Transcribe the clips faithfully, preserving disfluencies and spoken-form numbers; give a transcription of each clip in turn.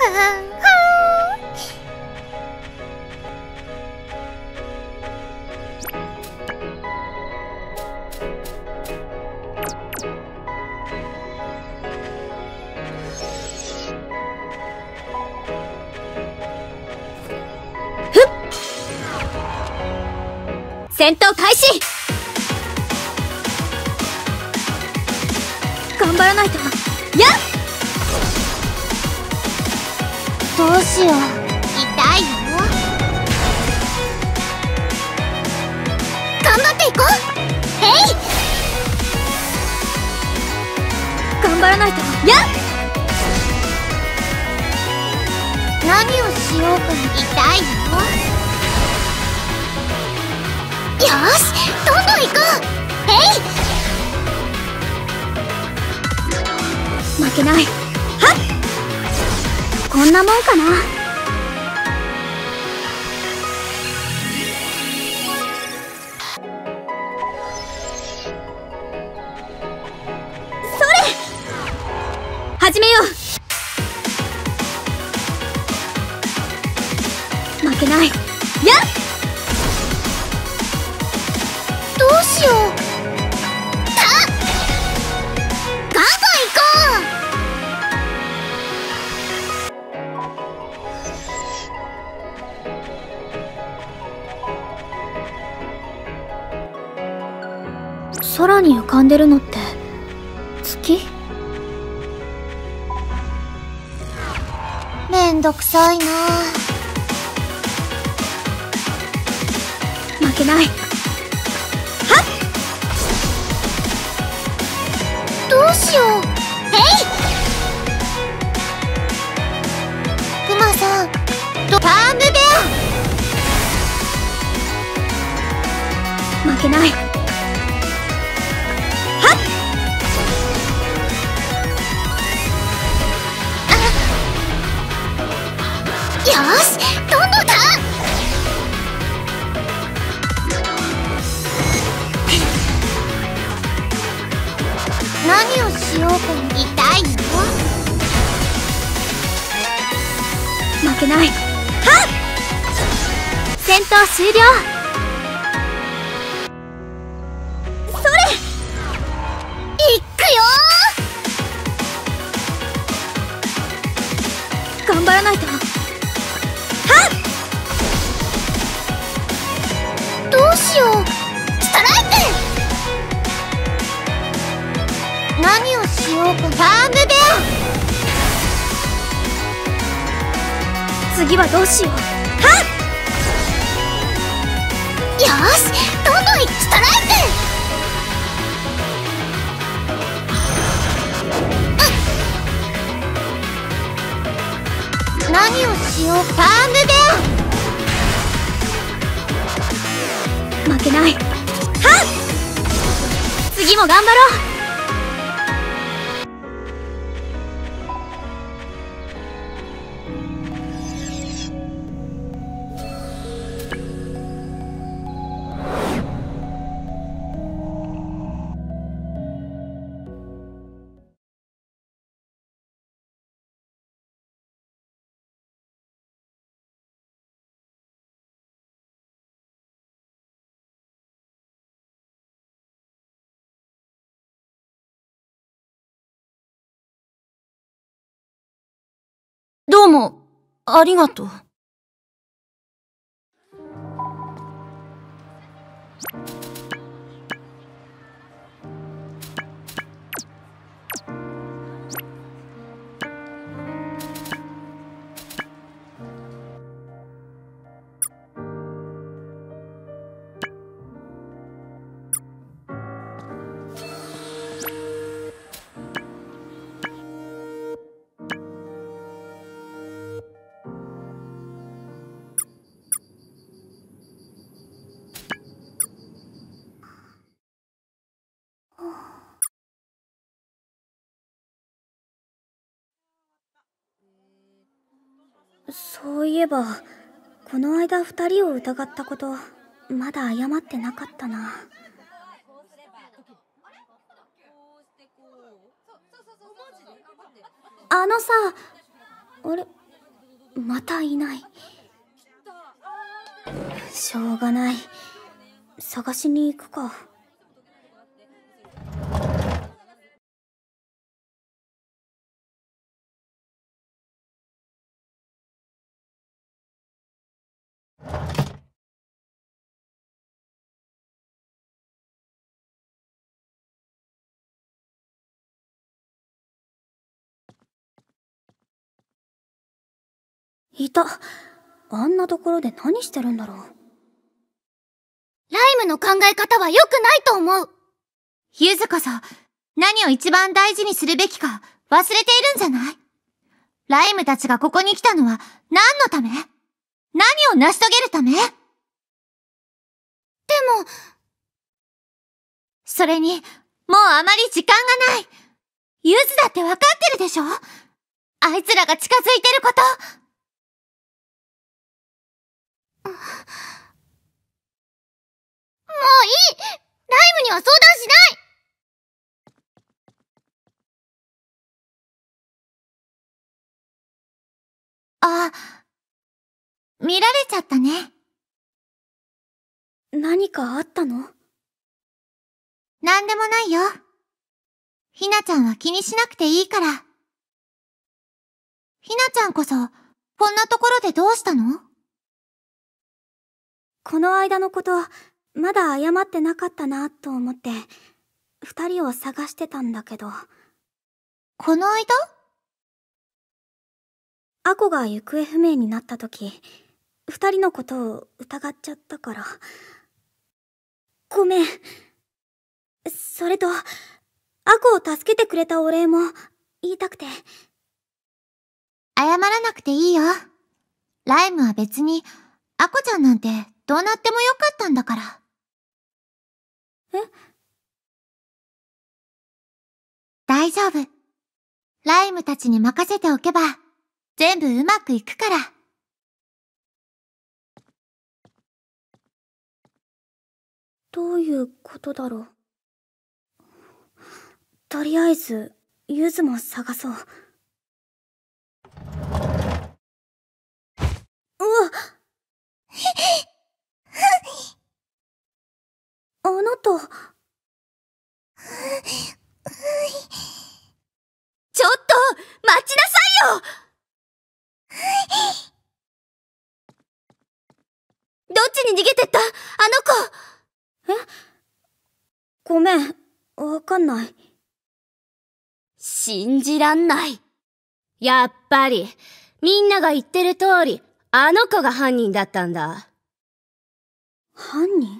戦闘開始。頑張らないと。やっ、 どうしよう、痛いよ。頑張っていこう。へい、 頑張らないと。やっ、 何をしようか。痛いよ。よし、どんどん行こう。へい、 負けない。はっ、こんなもんかな。それ、始めよう。負けない。やっ、 どうしよう。たっ、ガンガン行こう。空に浮かんでるのって月？ めんどくさいな。 負けない。 どうしよう。へい、クマさん、とパームベ負けない。はっ、 ア。よし、どんどんだ。何をしようか。痛いよ。 負けない。はっ、戦闘終了。それ、 いっくよー。頑張らないと。はっ、 どうしよう。ストライク。何をしようか。パームベ次はどうしよう。はっ、 ア。よし、どんどんいストライク。何をしよう。パームベ負けない。はっ、次も頑張ろう。 どうも、ありがとう。 そういえば、この間二人を疑ったこと、まだ謝ってなかったな。あのさ、あれ、 またいない。しょうがない。探しに行くか。いた。あんなところで何してるんだろう。 ライムの考え方は良くないと思う。 ゆずこそ、何を一番大事にするべきか忘れているんじゃない？ライムたちがここに来たのは何のため？何を成し遂げるため？でも、それに、もうあまり時間がない。ゆずだってわかってるでしょ？あいつらが近づいてること。 もういい！ライムには相談しない！ あ、見られちゃったね。 何かあったの？ なんでもないよ。ひなちゃんは気にしなくていいから。ひなちゃんこそ、こんなところでどうしたの？ この間のこと、まだ謝ってなかったなと思って、二人を探してたんだけど。 この間？ アコが行方不明になった時、二人のことを疑っちゃったから。ごめん。それと、アコを助けてくれたお礼も言いたくて。 謝らなくていいよ。ライムは別に、アコちゃんなんてどうなってもよかったんだから。 え？ 大丈夫。ライムたちに任せておけば、全部うまくいくから。 どういうことだろう。とりあえず、ゆずも探そう。うわっあなた。 ちょっと待ちなさいよ。どっちに逃げてった？あの子。 え？ごめん、わかんない。 信じらんない。やっぱり、みんなが言ってる通り、あの子が犯人だったんだ。 犯人？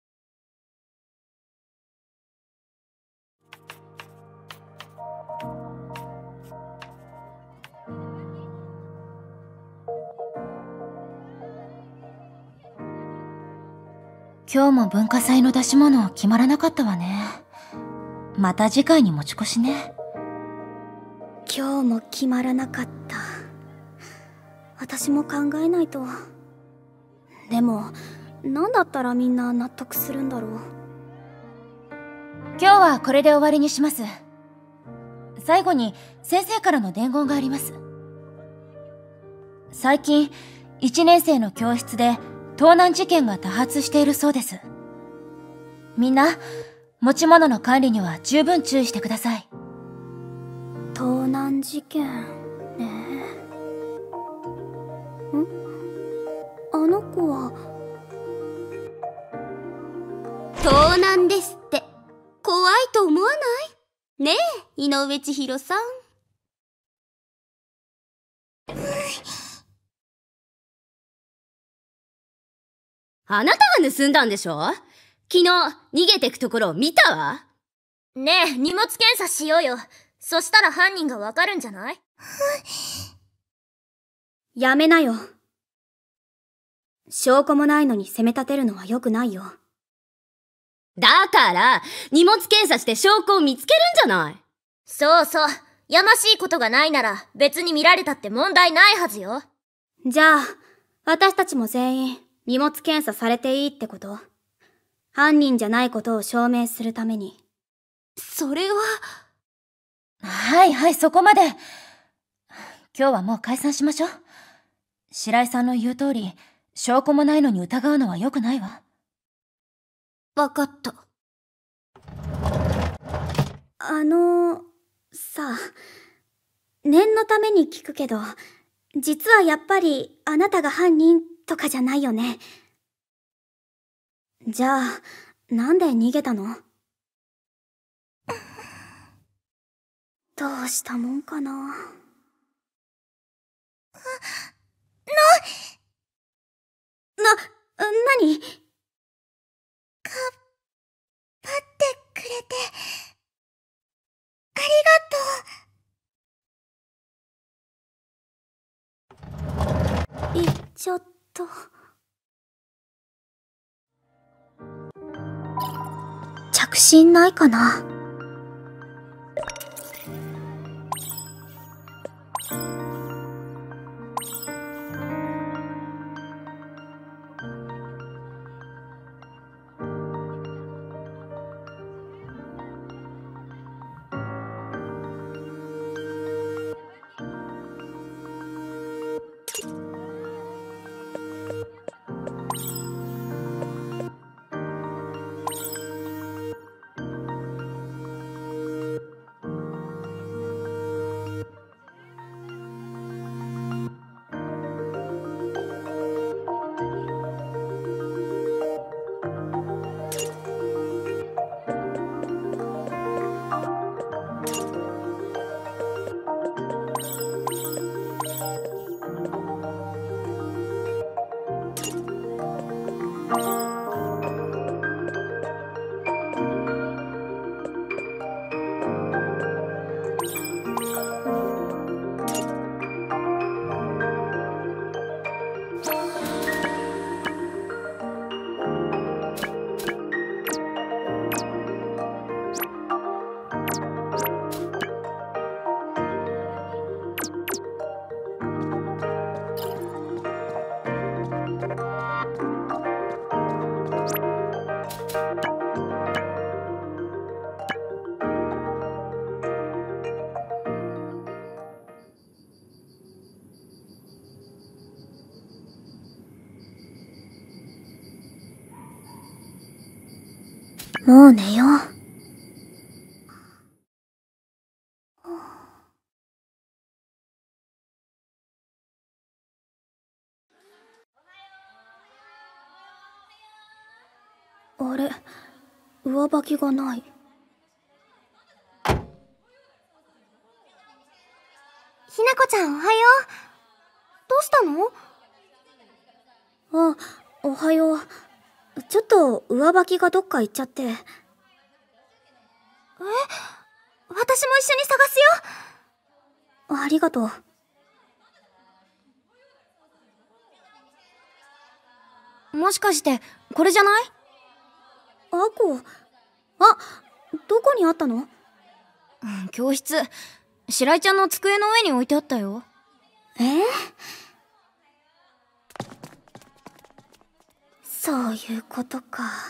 今日も文化祭の出し物決まらなかったわね。また次回に持ち越しね。 今日も決まらなかった。私も考えないと。でも、何だったらみんな納得するんだろう。 今日はこれで終わりにします。最後に先生からの伝言があります。最近、一年生の教室で盗難事件が多発しているそうです。みんな、持ち物の管理には十分注意してください。 盗難事件ね。ん？あの子は。 盗難ですって。怖いと思わない？ねえ、井上千尋さん。あなたが盗んだんでしょ？昨日、逃げてくところを見たわ。ねえ、荷物検査しようよ。そしたら犯人がわかるんじゃない？ やめなよ。証拠もないのに責め立てるのは良くないよ。 だから、荷物検査して証拠を見つけるんじゃない。そうそう。やましいことがないなら別に見られたって問題ないはずよ。 じゃあ、私たちも全員荷物検査されていいってこと？犯人じゃないことを証明するために。 それは。 はいはい、そこまで。今日はもう解散しましょう。 白井さんの言う通り、証拠もないのに疑うのは良くないわ。 わかった。 あの、さ、念のために聞くけど、実はやっぱりあなたが犯人とかじゃないよね。じゃあ、なんで逃げたの？どうしたもんかな。な、な、なに？かばってくれて、ありがとう。言っちゃった。着信ないかな。もう寝よう。あれ、上履きがない。 ひなこちゃんおはよう。どうしたの？ あ、おはよう。ちょっと上履きがどっか行っちゃって。え？ 私も一緒に探すよ。ありがとう。もしかしてこれじゃない？ アコ。あ、どこにあったの？ 教室。白井ちゃんの机の上に置いてあったよ。 えー、そういうことか。は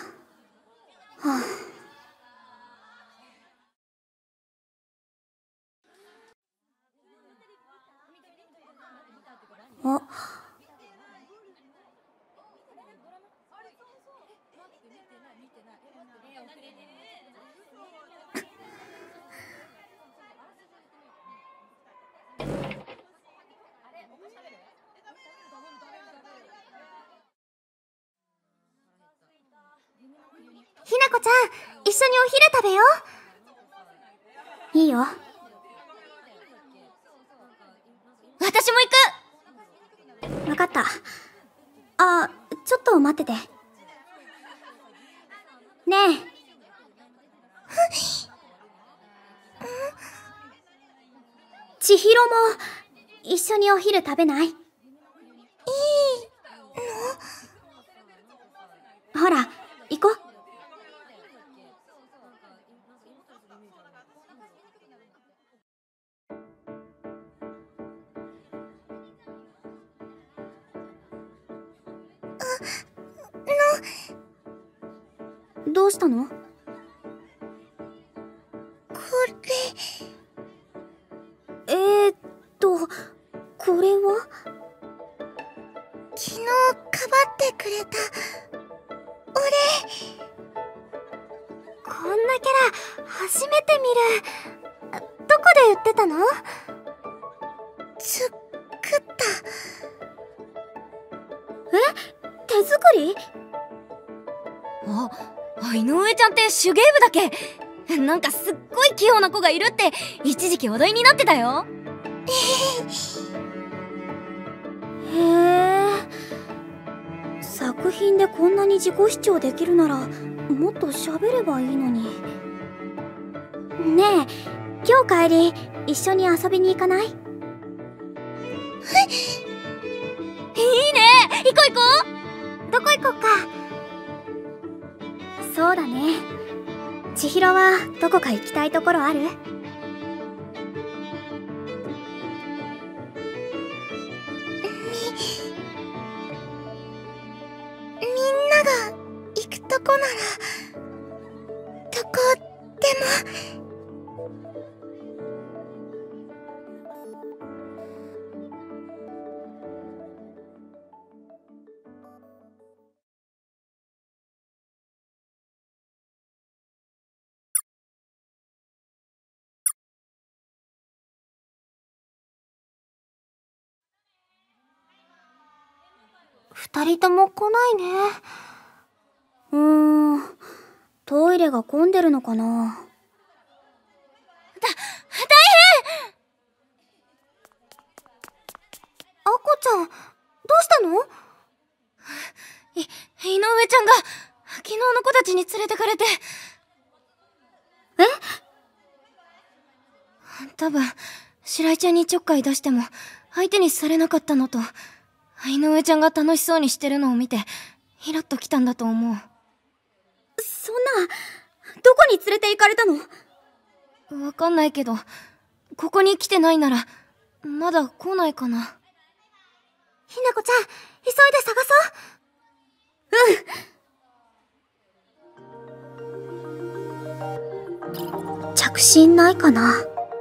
あ。あ。 ひなこちゃん、一緒にお昼食べよう。いいよ。 私も行く。わかった。あ、ちょっと待ってて。ねえ。千尋も一緒にお昼食べない？いいの？ほら、行こう。どうしたの？これ。えーっと、これは？ 昨日かばってくれたお礼。こんなキャラ初めて見る。どこで売ってたの？作った。 え？手作り？ あ、井上ちゃんって手芸部だっけ？なんかすっごい器用な子がいるって一時期話題になってたよ。 へえ。作品でこんなに自己主張できるならもっと喋ればいいのに。ねえ、今日帰り一緒に遊びに行かない？いいね。 行こう行こう。どこ行こうか。 そうだね。千尋はどこか行きたいところある？ どこならどこでも。二人とも来ないね。 うーん、トイレが混んでるのかな。 だ、大変！ あこちゃん、どうしたの？ い、井上ちゃんが昨日の子たちに連れてかれて。 え？ 多分白井ちゃんにちょっかい出しても相手にされなかったのと、井上ちゃんが楽しそうにしてるのを見てイラッときたんだと思う。 そんな、どこに連れて行かれたの？ わかんないけど、ここに来てないならまだ来ないかな。 ひなこちゃん、急いで探そう。うん。着信ないかな。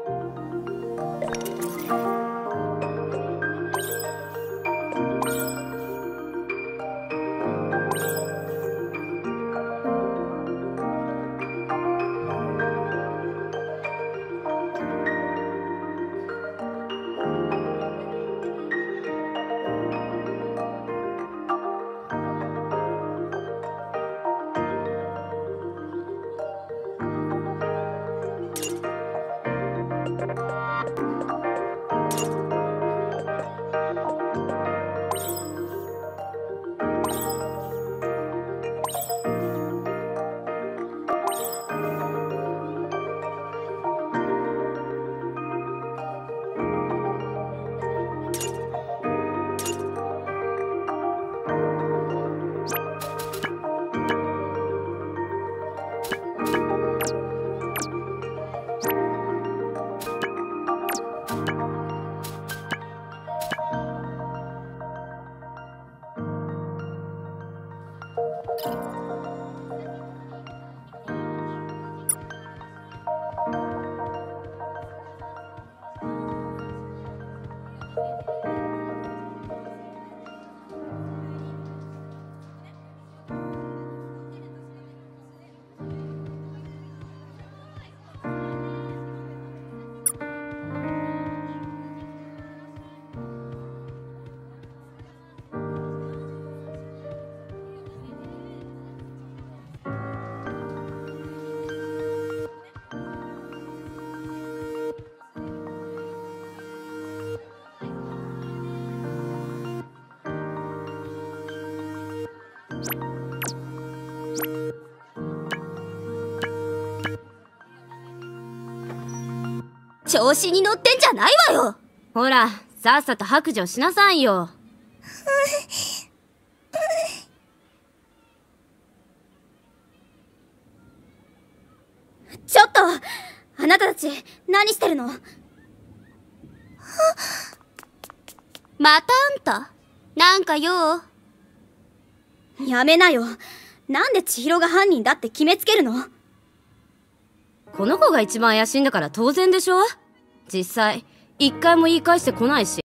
調子に乗ってんじゃないわよ。ほら、さっさと白状しなさいよ。 ちょっと、あなたたち何してるの？ またあんたなんか用？ やめなよ。なんで千尋が犯人だって決めつけるの？ この子が一番怪しいんだから当然でしょ。実際一回も言い返してこないし。